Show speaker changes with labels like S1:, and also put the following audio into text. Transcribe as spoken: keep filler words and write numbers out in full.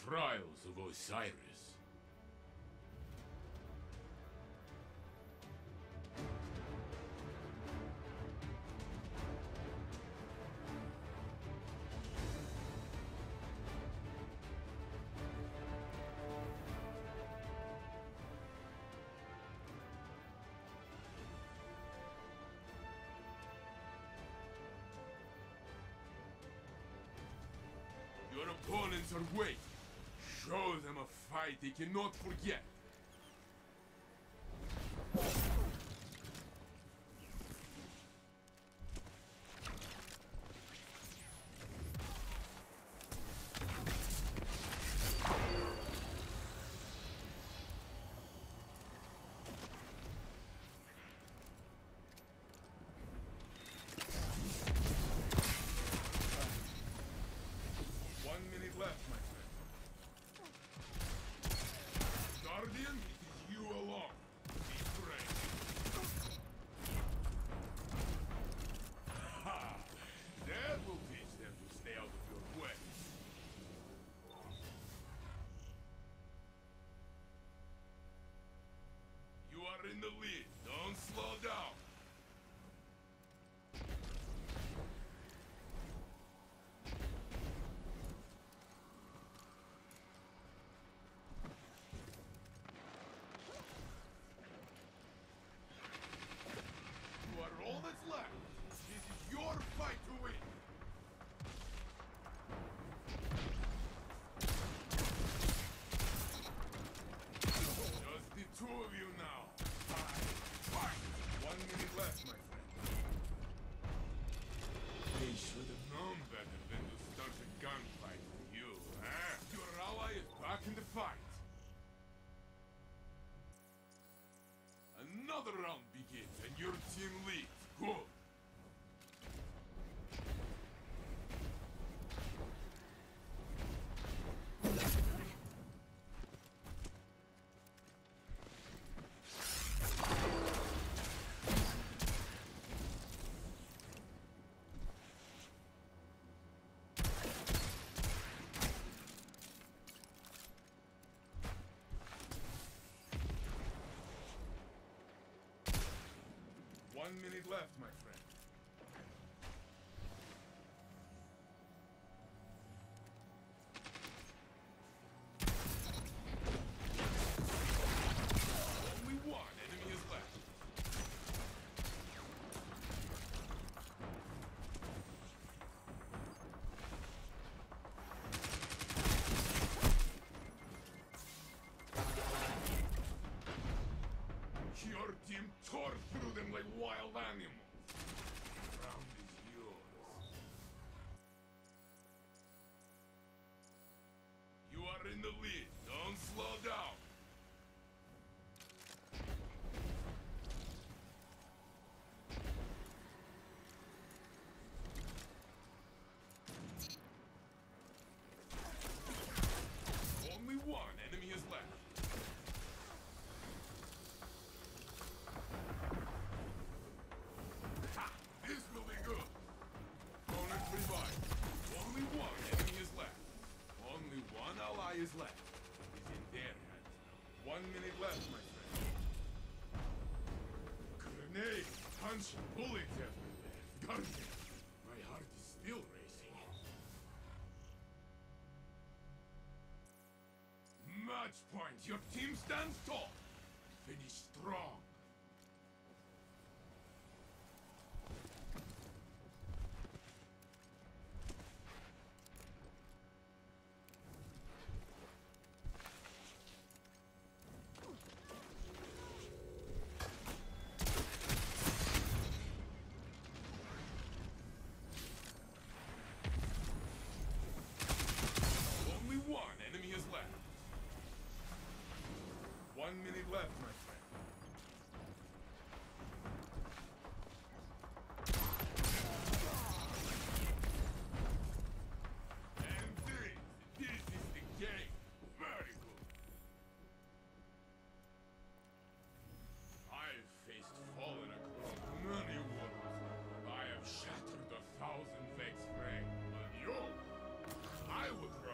S1: Trials of Osiris. Your opponents are weak. Show them a fight they cannot forget. One minute left, my friend. Guardian, it is you alone. Be brave. Ha! That will teach them to stay out of your way. You are in the lead. Don't slow down. You are all that's left. This is your fight to win. Just the two of you now. Fight! Fight! One minute left, my friend. They should have known better than to start a gunfight with you, huh? Your ally is back in the fight. Another round begins and your team leads. Good. One minute left, my friend. Only one enemy is left. Your team tore through them like wild animals. The round is yours. You are in the lead. Don't slow down. Only one enemy is left. This will be good. Opponent revived. Only one enemy is left. Only one ally is left. It is in their hands. One minute left, my friend. Grenade, punch, bullets everywhere. Guardian, my heart is still racing. Match point. Your team stands tall. Finish strong. Only one enemy is left. One minute left, my friend. And this, this is the game. Very good. I've faced fallen across many worlds. I have shattered a thousand vex frame. But you, I would